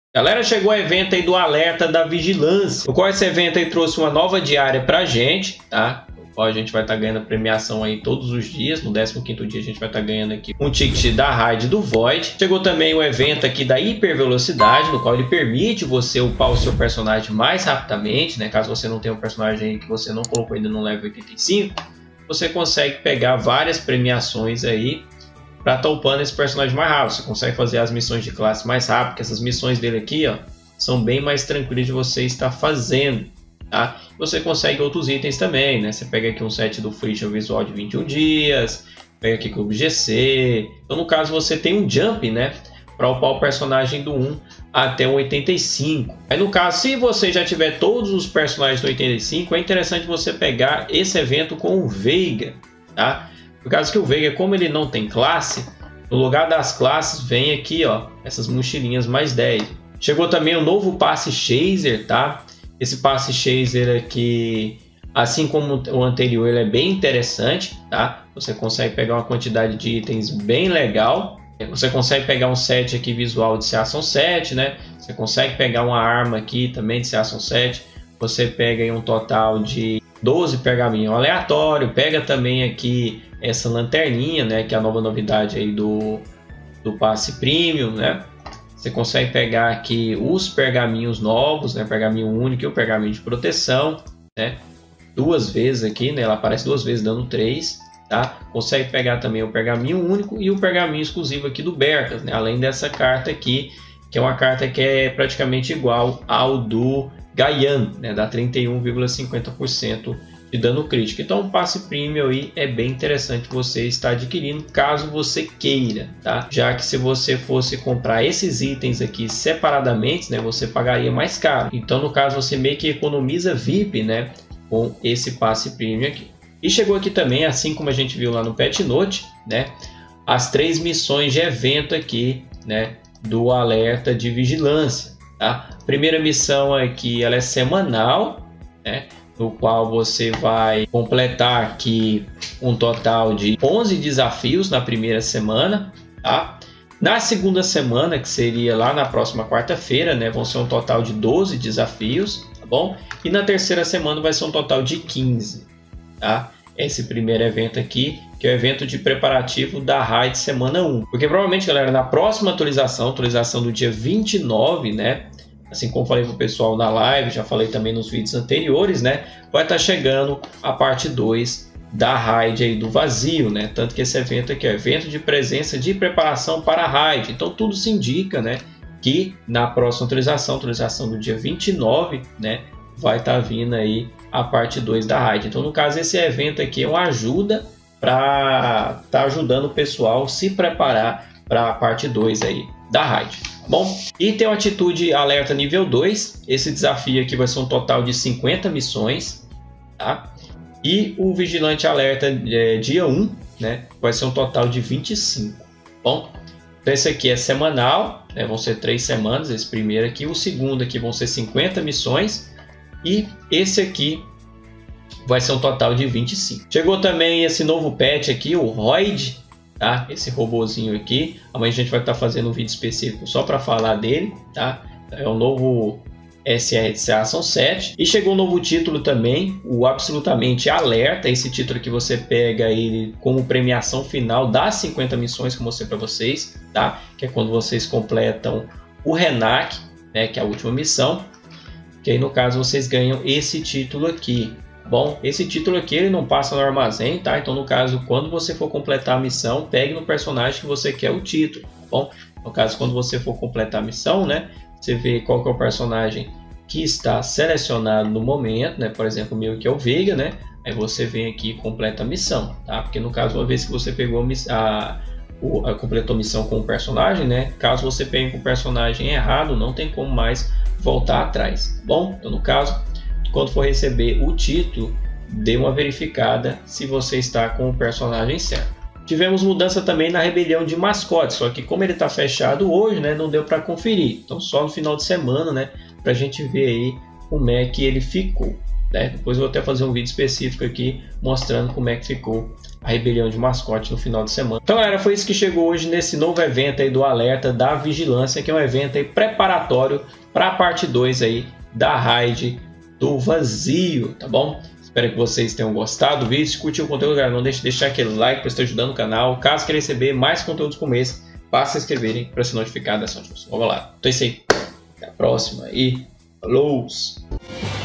Galera, chegou o evento aí do Alerta da Vigilância, o qual esse evento aí trouxe uma nova diária pra gente, tá? O qual a gente vai estar ganhando premiação aí todos os dias. No 15º dia a gente vai estar ganhando aqui um ticket da raid do Void. Chegou também o evento aqui da hipervelocidade, no qual ele permite você upar o seu personagem mais rapidamente, né? Caso você não tenha um personagem aí que você não colocou ainda no level 85, você consegue pegar várias premiações aí para estar upando esse personagem mais rápido. Você consegue fazer as missões de classe mais rápido, porque essas missões dele aqui, ó, são bem mais tranquilas de você estar fazendo, tá? Você consegue outros itens também, né? Você pega aqui um set do Friction Visual de 21 dias, pega aqui Clube GC. Então, no caso, você tem um jump, né, para upar o personagem do 1 até o 85. Aí, no caso, se você já tiver todos os personagens do 85, é interessante você pegar esse evento com o Veiga, tá? Por causa que o Veiga, como ele não tem classe, no lugar das classes vem aqui, ó, essas mochilinhas mais 10. Chegou também o novo passe Chaser, tá? Esse passe Chaser aqui, assim como o anterior, ele é bem interessante, tá? Você consegue pegar uma quantidade de itens bem legal. Você consegue pegar um set aqui visual de Season 7, né? Você consegue pegar uma arma aqui também de Season 7. Você pega aí um total de 12 pergaminhos aleatório. Pega também aqui essa lanterninha, né, que é a nova novidade aí do passe premium, né? Você consegue pegar aqui os pergaminhos novos, né, pergaminho único e o pergaminho de proteção, né? Duas vezes aqui, né? Ela aparece duas vezes dando 3, tá? Consegue pegar também o pergaminho único e o pergaminho exclusivo aqui do Bertas, né? Além dessa carta aqui, que é uma carta que é praticamente igual ao do Gaian, né? Dá 31,50% de dano crítico. Então o passe premium aí é bem interessante você estar adquirindo, caso você queira, tá? Já que se você fosse comprar esses itens aqui separadamente, né, você pagaria mais caro. Então no caso você meio que economiza VIP, né, com esse passe premium aqui. E chegou aqui também, assim como a gente viu lá no Pet Note, né, as 3 missões de evento aqui, né, do Alerta de Vigilância, tá? Primeira missão aqui, ela é semanal, né, no qual você vai completar aqui um total de 11 desafios na primeira semana, tá? Na segunda semana, que seria lá na próxima quarta-feira, né, vão ser um total de 12 desafios, tá bom? E na terceira semana vai ser um total de 15, tá? Esse primeiro evento aqui, que é o evento de preparativo da raid semana 1. Porque provavelmente, galera, na próxima atualização do dia 29, né, assim como falei para o pessoal na live, já falei também nos vídeos anteriores, né? Vai estar chegando a parte 2 da raid aí do vazio, né? Tanto que esse evento aqui é o evento de presença de preparação para a raid. Então tudo se indica, né, que na próxima atualização do dia 29, né, vai estar vindo aí a parte 2 da raid. Então no caso esse evento aqui é uma ajuda para estar ajudando o pessoal a se preparar para a parte 2 aí da raid. Bom, e tem uma atitude alerta nível 2, esse desafio aqui vai ser um total de 50 missões, tá? E o vigilante alerta dia 1, né, vai ser um total de 25, bom? Então esse aqui é semanal, né, vão ser 3 semanas, esse primeiro aqui, o segundo aqui vão ser 50 missões, e esse aqui vai ser um total de 25. Chegou também esse novo pet aqui, o Roid, tá? Esse robozinho aqui, amanhã a gente vai estar fazendo um vídeo específico só para falar dele, tá? É o novo SR de Season 7. E chegou um novo título também, o Absolutamente Alerta. Esse título que você pega ele como premiação final das 50 missões que eu mostrei para vocês, tá? Que é quando vocês completam o Renac, né? Que é a última missão. Que aí no caso vocês ganham esse título aqui. Bom, esse título aqui ele não passa no armazém, tá? Então no caso, quando você for completar a missão, pegue no personagem que você quer o título, bom? No caso, quando você for completar a missão, né? Você vê qual que é o personagem que está selecionado no momento, né? Por exemplo, o meu que é o Veiga, né? Aí você vem aqui e completa a missão, tá? Porque no caso, uma vez que você pegou completou a missão com o personagem, né? Caso você pegue com o personagem errado, não tem como mais voltar atrás, bom? Então no caso, quando for receber o título, dê uma verificada se você está com o personagem certo. Tivemos mudança também na rebelião de mascotes, só que como ele está fechado hoje, né, não deu para conferir. Então só no final de semana, né, para a gente ver aí como é que ele ficou, né? Depois eu vou até fazer um vídeo específico aqui mostrando como é que ficou a rebelião de mascote no final de semana. Então, galera, foi isso que chegou hoje nesse novo evento aí do Alerta da Vigilância, que é um evento aí preparatório para a parte 2 aí da raid do Vazio, tá bom? Espero que vocês tenham gostado do vídeo. Se curtiu o conteúdo, galera, não deixe de deixar aquele like para estar ajudando o canal. Caso queira receber mais conteúdos como esse, basta se inscreverem para ser notificado dessa notificação. Vamos lá, então é isso aí. Até a próxima e falou!